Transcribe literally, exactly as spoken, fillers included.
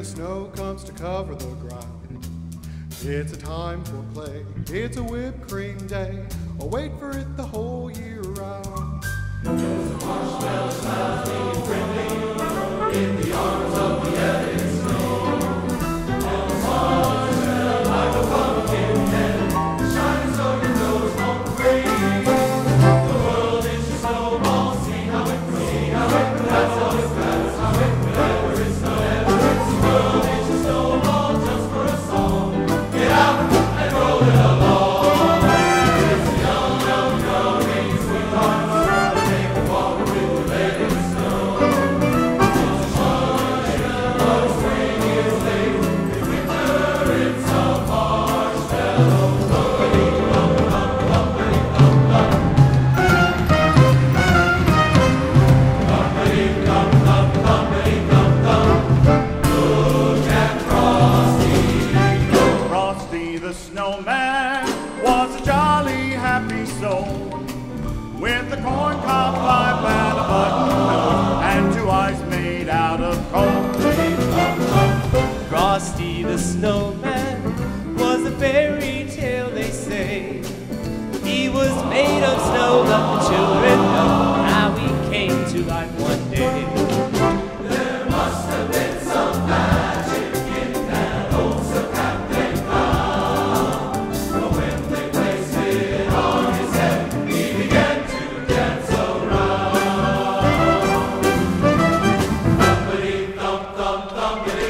the snow comes to cover the ground. It's a time for play, it's a whipped cream day. I'll wait for it the whole year round. Those marshmallows smiles being friendly in the arms of the epic snow. And the marshmallow like a pumpkin head, shining so your nose won't freeze. The world is your snowball, see how it grows, see how it grows, that's how it grows, how it grows, ever it's no ever. The world is your snowball just for a song. Get out and roll it along. It's a young, young, young, rainy sweetheart. Snowman was a jolly, happy soul with a corn cob pipe and a button nose and two eyes made out of coal. Frosty the Snowman was a fairy tale, they say. He was made of snow, but the children know how he came to life one day. There must have been some magic in that old Sir Captain Clown. But when they placed it on his head, he began to dance around. Thumpity thump thump thumpity.